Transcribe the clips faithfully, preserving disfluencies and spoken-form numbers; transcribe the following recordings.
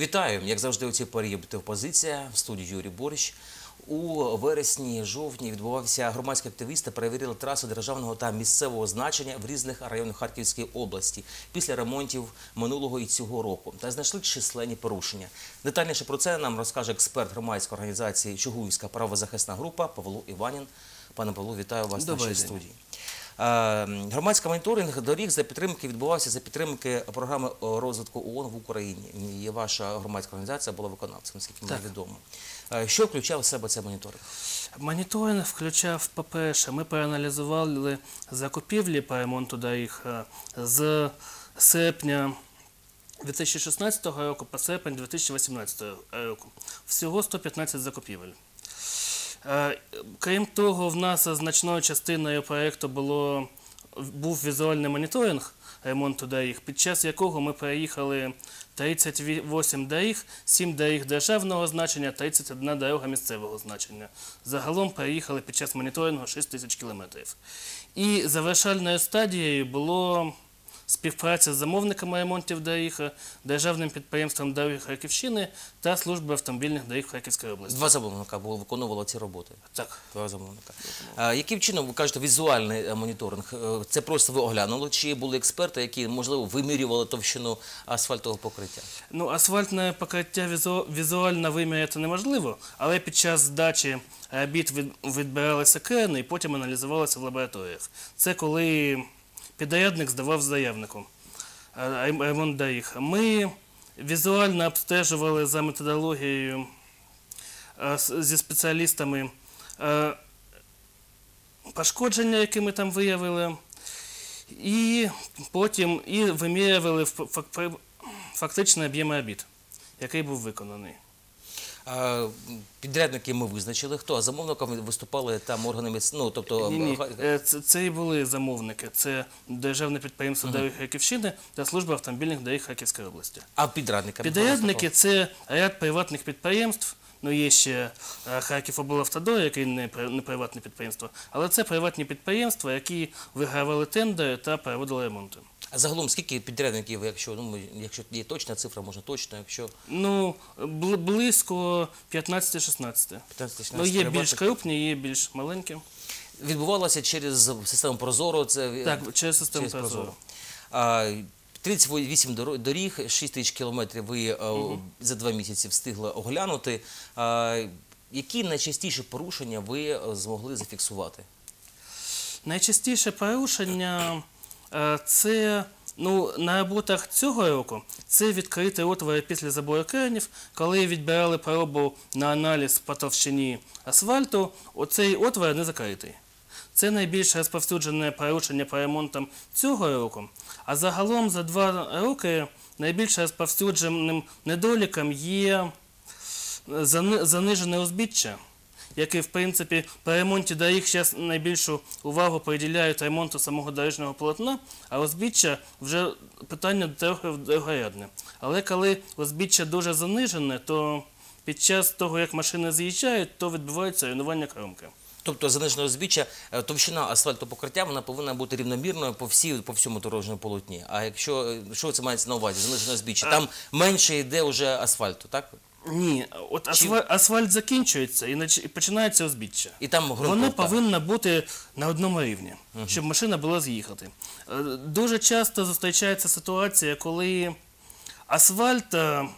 Вітаю! Як завжди, у цій порі опозиція, в студії Юрій Борщ. У вересні-жовтні відбувався громадські активісти, перевірили трасу державного та місцевого значення в різних районах Харківської області після ремонтів минулого і цього року та знайшли численні порушення. Детальніше про це нам розкаже експерт громадської організації «Чугуївська правозахисна група» Павло Іванін. Пане Павло, вітаю вас в нашій студії. Громадський моніторинг доріг за підтримки відбувався за підтримки програми розвитку ООН в Україні. І ваша громадська організація була виконавцем, наскільки мені відомо. Що включав в себе цей моніторинг? Моніторинг включав, по-перше, ми проаналізували закупівлі по ремонту доріг з серпня дві тисячі шістнадцятого року по серпень дві тисячі вісімнадцятого року. Всього сто п'ятнадцять закупівель. Крім того, в нас значною частиною проєкту було, був візуальний моніторинг ремонту доріг, під час якого ми проїхали тридцять вісім доріг, сім доріг державного значення, тридцять одна дорога місцевого значення. Загалом проїхали під час моніторингу шість тисяч кілометрів. І завершальною стадією було співпраця з замовниками ремонтів доріг, Державним підприємством доріг Харківщини та Службою автомобільних доріг Харківської області. Два замовника виконували ці роботи? Так. Два замовника. А яким чином, ви кажете, візуальний моніторинг? Це просто ви оглянули? Чи були експерти, які, можливо, вимірювали товщину асфальтового покриття? Ну, асфальтне покриття візу... візуально виміряти неможливо, але під час здачі робіт від... відбиралися крени і потім аналізувалися в лабораторіях. Це коли підрядник здавав заявнику ремонт доріг. Ми візуально обстежували за методологією зі спеціалістами пошкодження, які ми там виявили, і потім і вимірювали фактичний об'єм робіт, який був виконаний. Підрядники ми визначили, хто? А замовниками виступали там органи, ну, тобто... Ні, ні. Це, це і були замовники. Це Державне підприємство uh-huh. доріг Харківщини та Служба автомобільних доріг Харківської області. А підрядники? Підрядники – це ряд приватних підприємств. Ну, є ще Харківоблавтодор, який не, не приватне підприємство, але це приватні підприємства, які вигравали тендери та проводили ремонти. А загалом скільки підрядників, якщо, ну, якщо є точна цифра, можна точно, якщо... Ну, близько п'ятнадцять-шістнадцять. Ну, є більш крупні, є більш маленькі. Відбувалося через систему Прозоро? Це... Так, через систему через Прозоро. А, тридцять вісім доріг, шість тисяч кілометрів ви угу. за два місяці встигли оглянути. А, які найчастіші порушення ви змогли зафіксувати? Найчастіше порушення – це, ну, на роботах цього року, це відкриті отвори після забору кренів, коли відбирали пробу на аналіз по товщині асфальту, оцей отвор не закритий. Це найбільш розповсюджене порушення по ремонтам цього року, а загалом за два роки найбільш розповсюдженим недоліком є занижене узбіччя, які, в принципі, по ремонті доріг зараз найбільшу увагу приділяють ремонту самого дорожнього полотна, а узбіччя вже питання трохи другорядне. Але коли узбіччя дуже занижене, то під час того, як машини з'їжджають, то відбувається руйнування кромки. Тобто занижене узбіччя, товщина асфальтопокриття, вона повинна бути рівномірною по, всі, по всьому дорожньому полотні. А якщо, що це мається на увазі, занижене узбіччя? Там менше йде вже асфальту, так? Ні, от асфальт, асфальт закінчується і починається узбіччя. І там воно повинно бути на одному рівні, угу. щоб машина була з'їхати. Дуже часто зустрічається ситуація, коли асфальт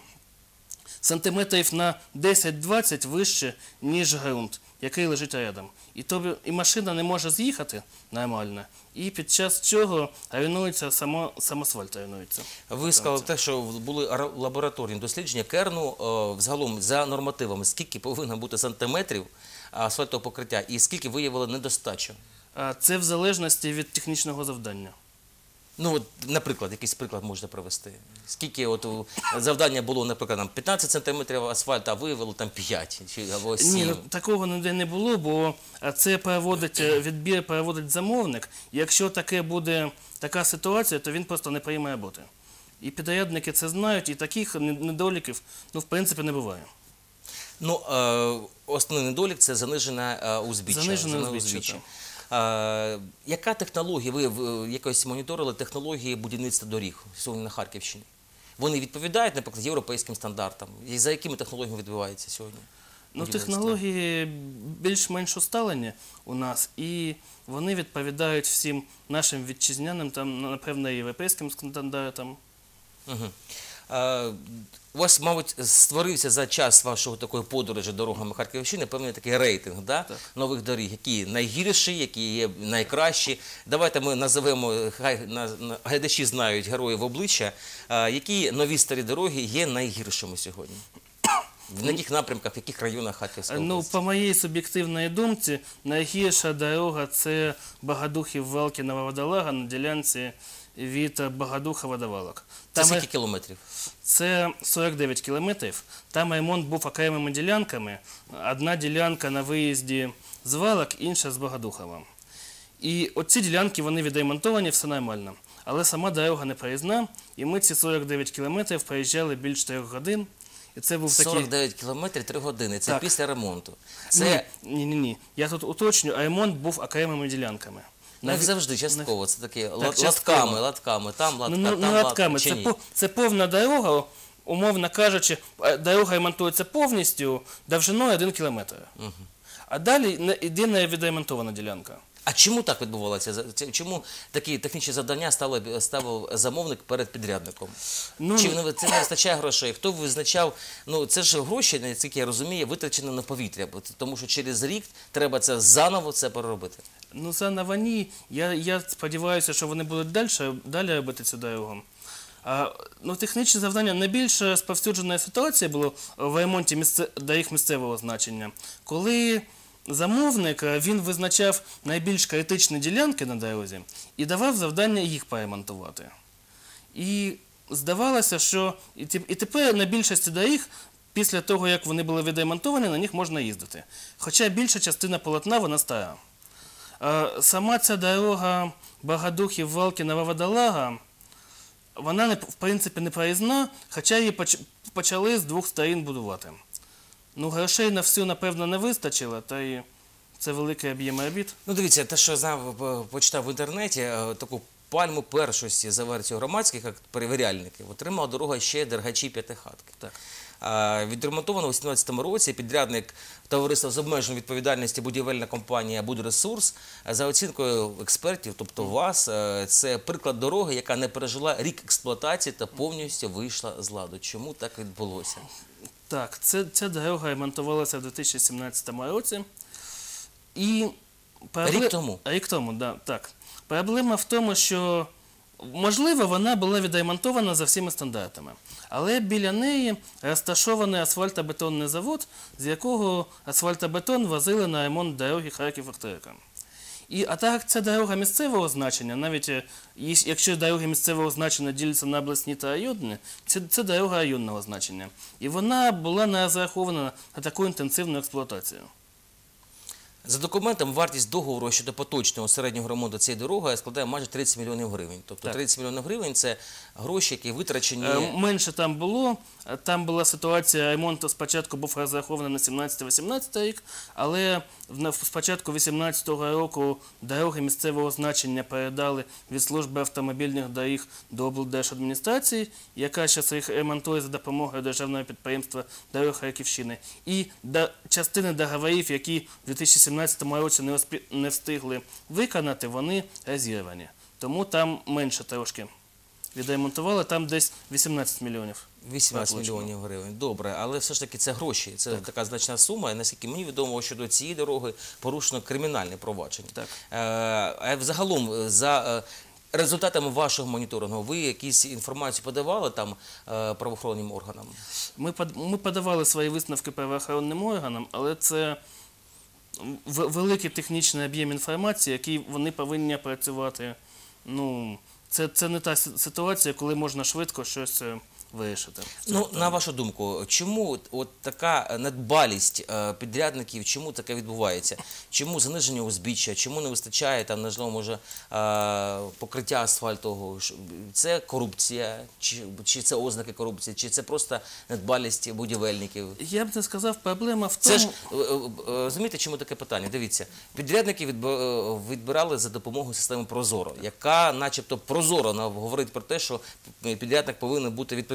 сантиметрів на десять-двадцять вище, ніж ґрунт, який лежить рядом. І, то, і машина не може з'їхати нормально, і під час чого руйнується само, сам асфальт. Руйнується. Ви сказали те, що були лабораторні дослідження керну, о, взагалом за нормативами, скільки повинно бути сантиметрів асфальтового покриття і скільки виявили недостачу? Це в залежності від технічного завдання. Ну, от, наприклад, якийсь приклад можна привести. Скільки от завдання було, наприклад, там п'ятнадцять сантиметрів асфальту, а виявили там п'ять чи або сім? Ні, ну, такого ніде не було, бо це проводить, відбір проводить замовник. Якщо таке буде така ситуація, то він просто не прийме роботи. І підрядники це знають, і таких недоліків, ну, в принципі, не буває. Ну, е, основний недолік – це занижене е, узбіччя. Занижене узбіччя. Е, яка технологія, ви якось моніторили технології будівництва доріг сьогодні на Харківщині? вони відповідають, наприклад, європейським стандартам? І за якими технологіями відбувається сьогодні? Ну, будівництво? технології більш-менш усталені у нас, і вони відповідають всім нашим вітчизняним, там, напевно, європейським стандартам. Угу. Е, у вас, мабуть, створився за час вашої такої подорожі дорогами Харківщини певний такий рейтинг, да? Нових доріг, які найгірші, які є найкращі. Давайте ми називемо, хай на, на, глядачі знають героїв обличчя, е, які нові старі дороги є найгіршими сьогодні? В яких напрямках, в яких районах Харківської Ну, області? по моїй суб'єктивній думці, найгірша дорога – це Богодухів-Валки-Нововодолага на ділянці від Богодухова до Валок. Це Там скільки кілометрів? Це сорок дев'ять кілометрів. Там ремонт був окремими ділянками. Одна ділянка на виїзді з Валок, інша з Богодухова. І оці ділянки, вони відремонтовані, все нормально. Але сама дорога не проїзна, і ми ці сорок дев'ять кілометрів проїжджали більше трьох годин. І це був такий... сорок дев'ять кілометрів, три години. Це Так. після ремонту. Це, Ні, ні, ні. Я тут уточню, а ремонт був окремими ділянками. ну, як Наві- завжди, частково. Це такі лат- частково. латками, латками. Там латка, Ну, там не латка. латками. Чи Це, ні? по- це повна дорога, умовно кажучи, е, дорога ремонтується повністю довжиною один кілометр. А далі не- йде невідремонтована ділянка. А чому так відбувалося? За- це- Чому такі технічні завдання ставив, ставив замовник перед підрядником? Ну, Чи не- це не вистачає грошей? Хто визначав? Ну це ж гроші, наскільки я розумію, витрачені на повітря, бо- тому що через рік треба це заново це переробити. Ну, за Навані, я, я сподіваюся, що вони будуть далі, далі робити цю дорогу. А, ну, технічне завдання найбільш розповсюджена ситуація була в ремонті місце, доріг місцевого значення, коли замовник е, він визначав найбільш критичні ділянки на дорозі і давав завдання їх поремонтувати. І здавалося, що і, теп- і тепер на більшості доріг, після того, як вони були відремонтовані, на них можна їздити. Хоча більша частина полотна, вона стара. Е, Сама ця дорога Богодухів-Валки-Нововодолага, вона, не- в принципі, не проїзна, хоча її поч- почали з двох сторін будувати. Ну, грошей на всю, напевно, не вистачило, та й це великий об'єм робіт. Ну дивіться, те, що я знав, по- почитав в інтернеті, е, таку пальму першості за версією громадських як перевіряльників отримала дорога ще Дергачі П'ятихатки. Так. А, Відремонтовано у дві тисячі сімнадцятому році підрядник товариства з обмеженою відповідальністю будівельна компанія «Будресурс» за оцінкою експертів, тобто вас, е, це приклад дороги, яка не пережила рік експлуатації та повністю вийшла з ладу. Чому так відбулося? Так, це, ця дорога ремонтувалася в дві тисячі сімнадцятому році. І пробле- Рік тому? Рік тому, да, так. Проблема в тому, що, можливо, вона була відремонтована за всіма стандартами. Але біля неї розташований асфальтобетонний завод, з якого асфальтобетон возили на ремонт дороги Харків-Ахтирка. І, а так ця дорога місцевого значення, навіть е, їсь- якщо дороги місцевого значення діляться на обласні та районні, це, це дорога районного значення. І вона була не розрахована на таку інтенсивну експлуатацію. За документом, вартість договору щодо поточного середнього ремонту цієї дороги складає майже тридцять мільйонів гривень. Тобто Так. тридцять мільйонів гривень – це гроші, які витрачені... Е, Менше там було. Е, Там була ситуація, ремонту спочатку був розрахований на сімнадцятий-вісімнадцятий рік, але в- на- спочатку вісімнадцятого року дороги місцевого значення передали від служби автомобільних доріг до облдержадміністрації, яка зараз їх ремонтує за допомогою державного підприємства «Дороги Харківщини». І до, частини договорів, які в дві тисячі сімнадцятому році не, успі- не встигли виконати, вони розірвані. Тому там менше трошки. Відремонтували, там десь вісімнадцять мільйонів. вісімнадцять Точно. мільйонів гривень. Добре, але все ж таки це гроші, це така значна сума. І наскільки мені відомо, щодо цієї дороги порушено кримінальне провадження. Так. Е, а взагалом, за е, результатами вашого моніторингу, ви якісь інформацію подавали там е, правоохоронним органам? Ми, под- ми подавали свої висновки правоохоронним органам, але це в- великий технічний об'єм інформації, який вони повинні працювати. Ну, це, це не та си- ситуація, коли можна швидко щось е, вирішити. Ну, на вашу думку, чому от- от така недбалість е, підрядників, чому таке відбувається? Чому заниження узбіччя, чому не вистачає там, можливо, може, е, покриття асфальтового? Ш- Це корупція, чи, чи це ознаки корупції, чи це просто недбалість будівельників? Я б не сказав, проблема в Це тому... ж, е, е, е, розумієте, чому таке питання? Дивіться, підрядники відб- е, відбирали за допомогою системи Прозоро, яка начебто прозоро нам говорить про те, що підрядник повинен бути відповідальним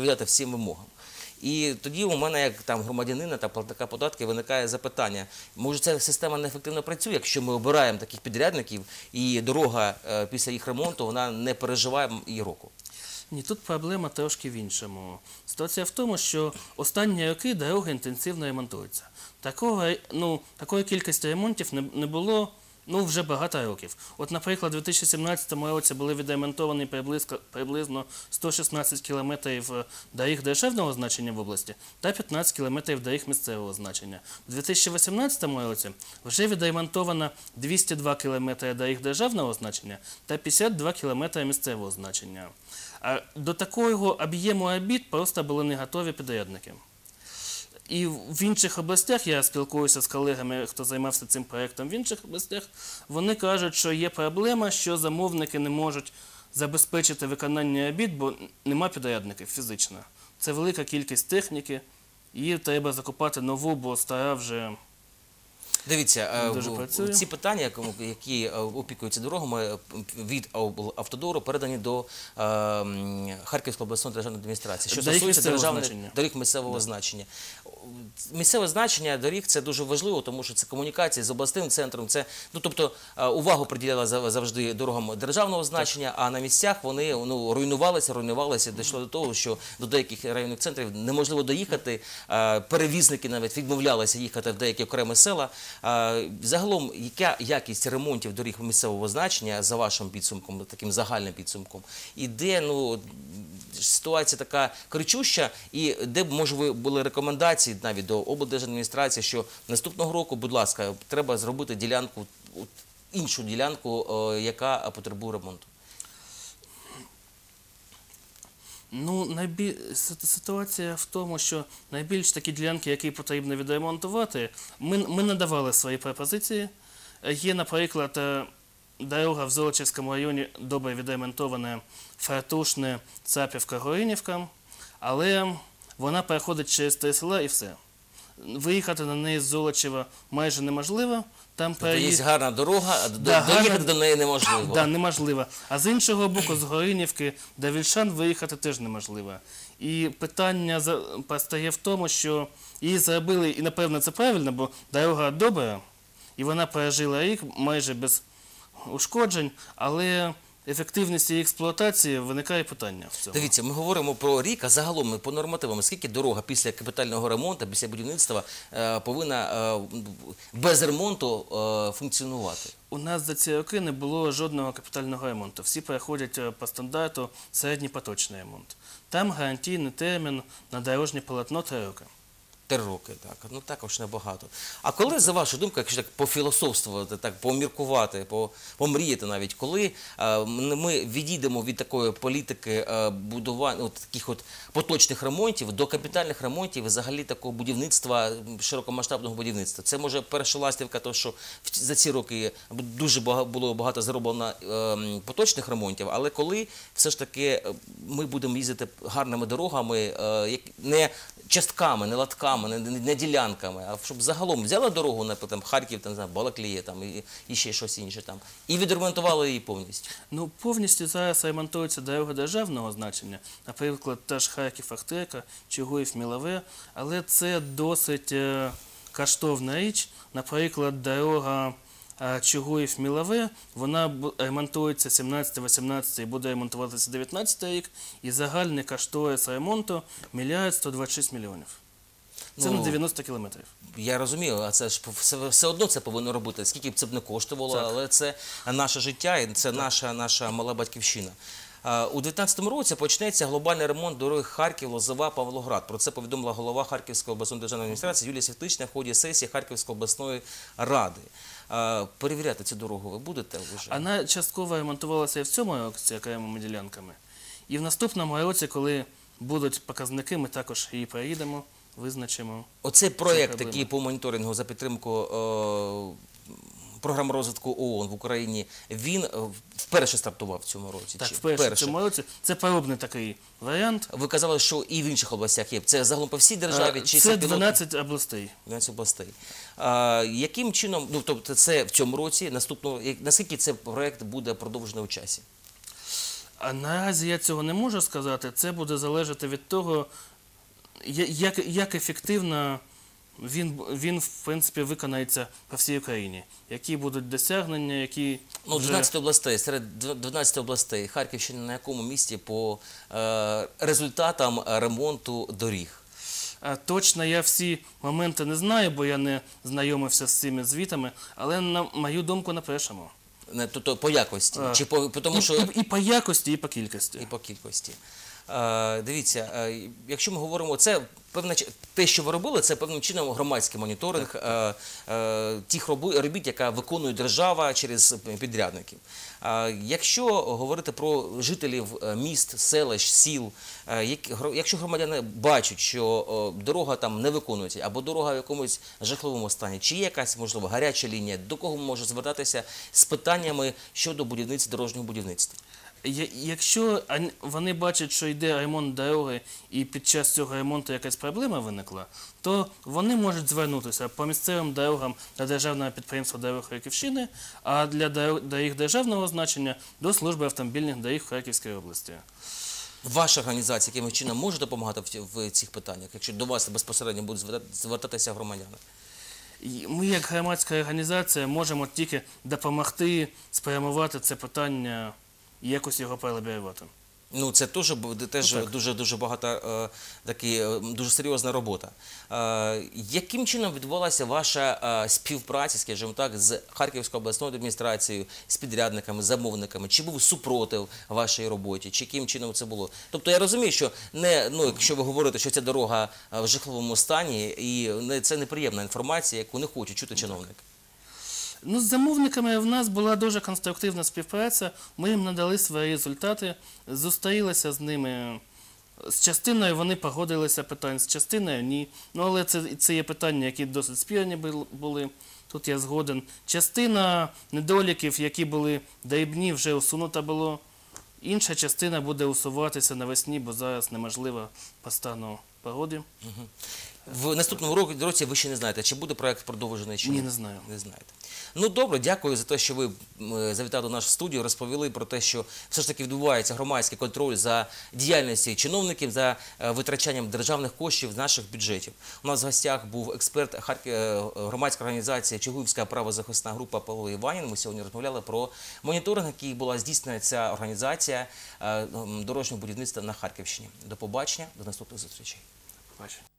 відповідати всім вимогам. І тоді у мене, як там громадянина та платника податків, виникає запитання, може ця система неефективно працює, якщо ми обираємо таких підрядників і дорога е, після їх ремонту, вона не переживає і року. Ні, тут проблема трошки в іншому. Ситуація в тому, що останні роки дороги інтенсивно ремонтуються. Такого, ну, такої кількості ремонтів не, не було ну, вже багато років. От, наприклад, у дві тисячі сімнадцятому році були відремонтовані приблизно, приблизно сто шістнадцять кілометрів доріг державного значення в області та п'ятнадцять кілометрів доріг місцевого значення. У дві тисячі вісімнадцятому році вже відремонтовано двісті два кілометри доріг державного значення та п'ятдесят два кілометри місцевого значення. А до такого об'єму робіт просто були не готові підрядники. І в інших областях, я спілкуюся з колегами, хто займався цим проєктом в інших областях, вони кажуть, що є проблема, що замовники не можуть забезпечити виконання робіт, бо нема підрядників фізично. Це велика кількість техніки, її треба закупати нову, бо стара вже... Дивіться, Дуже працює. ці питання, які опікуються дорогами від Автодору, передані до Харківської обласної державної адміністрації, що Доріг стосується місцевого державних значення. доріг місцевого Да. значення. Місцеве значення доріг – це дуже важливо, тому що це комунікації з обласним центром, це, ну, тобто увагу приділяла завжди дорогам державного значення, а на місцях вони ну, руйнувалися, руйнувалися, дійшло до того, що до деяких районних центрів неможливо доїхати, перевізники навіть відмовлялися їхати в деякі окремі села. Загалом, яка якість ремонтів доріг місцевого значення, за вашим підсумком, таким загальним підсумком, і де ну, ситуація така кричуща, і де б, може, ви були рекомендації навіть до облдержадміністрації, що наступного року, будь ласка, треба зробити ділянку, іншу ділянку, яка потребує ремонту? Ну, найбіль... ситуація в тому, що найбільш такі ділянки, які потрібно відремонтувати, ми, ми надавали свої пропозиції. Є, наприклад, дорога в Золочівському районі добре відремонтована, Фартушне, Цапівка, Горинівка, але вона переходить через три села і все. Виїхати на неї з Золочева майже неможливо. Там Тобто є гарна дорога, а Да, доїхати гарна... до неї неможливо. Да, неможливо. А з іншого боку, з Горинівки до Вільшан виїхати теж неможливо. І питання постає в тому, що її зробили, і напевно це правильно, бо дорога добра, і вона пережила рік майже без ушкоджень, але ефективність її експлуатації виникає питання в цьому. Дивіться, ми говоримо про рік, а загалом по нормативам, скільки дорога після капітального ремонту, після будівництва е, повинна е, без ремонту е, функціонувати? У нас за ці роки не було жодного капітального ремонту. Всі переходять по стандарту середній поточний ремонт. Там гарантійний термін на дорожнє полотно три роки. Три роки, так. Ну також небагато. А коли, за вашу думку, якщо так пофілософствувати, так поміркувати, по, помріяти навіть, коли е, ми відійдемо від такої політики е, будування, от, таких от поточних ремонтів до капітальних ремонтів і взагалі такого будівництва, широкомасштабного будівництва? Це може перша ластівка, тому що за ці роки дуже багато, було багато зроблено е, поточних ремонтів, але коли все ж таки ми будемо їздити гарними дорогами, е, не частками, не латками, Не, не, не ділянками, а щоб загалом взяла дорогу, наприклад, Харків, там, Балаклія там, і, і ще щось інше, там, і відремонтувала її повністю. Ну, повністю зараз ремонтується дорога державного значення, наприклад, та ж Харків-Ахтирка, Чугуїв-Мілове, але це досить е, коштовна річ. Наприклад, дорога е, Чугуїв-Мілове, вона ремонтується сімнадцятий-вісімнадцятий і буде ремонтуватися дев'ятнадцятий рік, і загальний кошторис ремонту мільярд сто двадцять шість мільйонів. Це Ну, на дев'яносто кілометрів. Я розумію, а це ж все, все одно це повинно робити, скільки б це б не коштувало, Так. але це наше життя і це наша, наша мала батьківщина. А, у дві тисячі дев'ятнадцятому році почнеться глобальний ремонт дороги Харків, Лозова, Павлоград. Про це повідомила голова Харківської обласної державної адміністрації Юлія Світлична в ході сесії Харківської обласної ради. А, перевіряти цю дорогу ви будете вже? Вона частково ремонтувалася і в цьому році окремими ділянками. І в наступному році, коли будуть показники, ми також її переїдемо, визначимо. Оцей проєкт, проблема. який по моніторингу за підтримку е, програми розвитку ООН в Україні, він е, вперше стартував в цьому році? Так, чи вперше в цьому році. Це пробний такий варіант. Ви казали, що і в інших областях є. Це загалом по всій державі? Е, Чи Це пілот- дванадцять областей. дванадцять областей. А, яким чином, ну, тобто це в цьому році, наступного, як- наскільки цей проєкт буде продовжений у часі? А наразі я цього не можу сказати. Це буде залежати від того, я- як, як ефективно він, він, в принципі, виконається по всій Україні. Які будуть досягнення, які Ну, вже... дванадцять областей, серед дванадцяти областей Харківщина на якому місці по е, результатам ремонту доріг? А точно я всі моменти не знаю, бо я не знайомився з цими звітами, але на мою думку на першому. Не, тобто по якості? А, Чи по, по тому, і, що... і, і по якості, і по кількості. І по кількості. Е, дивіться, е, якщо ми говоримо, це певне чи- те, що ви робили, це певним чином громадський моніторинг е, е, тих роби- робіт, яка виконує держава через підрядників. Е, якщо говорити про жителів е, міст, селищ, сіл, е, як- гро- якщо громадяни бачать, що е, дорога там не виконується, або дорога в якомусь жахливому стані, чи є якась, можливо, гаряча лінія, до кого можуть звертатися з питаннями щодо будівництва, дорожнього будівництва? Я- Якщо ан- вони бачать, що йде ремонт дороги і під час цього ремонту якась проблема виникла, то вони можуть звернутися по місцевим дорогам до Державного підприємства дорог Харківщини, а для дор- доріг державного значення до служби автомобільних доріг в Харківській області. Ваша організація якимось чином може допомагати в, в цих питаннях, якщо до вас безпосередньо будуть зверта- звертатися громадяни? І Ми, як громадська організація, можемо тільки допомогти спрямувати це питання і якось його перелобіювати. Ну, це теж буде теж Ну, так. дуже дуже багато е, такі е, дуже серйозна робота. Е, яким чином відбувалася ваша е, співпраця, скажімо так, з Харківською обласною адміністрацією, з підрядниками, замовниками? Чи був супротив вашій роботі? Чи яким чином це було? Тобто я розумію, що не ну, якщо ви говорите, що ця дорога е, в жахливому стані, і не це неприємна інформація, яку не хочуть чути чиновники. Ну, з замовниками в нас була дуже конструктивна співпраця. Ми їм надали свої результати, зустрілися з ними. З частиною вони погодилися питань, з частиною ні. Ну, але це, це є питання, які досить спірні бил- були. Тут я згоден. Частина недоліків, які були дрібні, вже усунута було. Інша частина буде усуватися навесні, бо зараз неможливо по стану погоди. В наступному ро- році ви ще не знаєте, чи буде проект продовжений, чи Ні, не знаю. Не знаєте. Ну, добре, дякую за те, що ви м, завітали до нашу студію, розповіли про те, що все ж таки відбувається громадський контроль за діяльністю чиновників, за е, витрачанням державних коштів з наших бюджетів. У нас в гостях був експерт Харків, е, громадська організація Чугуївська правозахисна група Павло Іванін. Ми сьогодні розмовляли про моніторинг, який була здійснена ця організація е, м, дорожнього будівництва на Харківщині. До побачення, до наступних зустрічей. Бачу.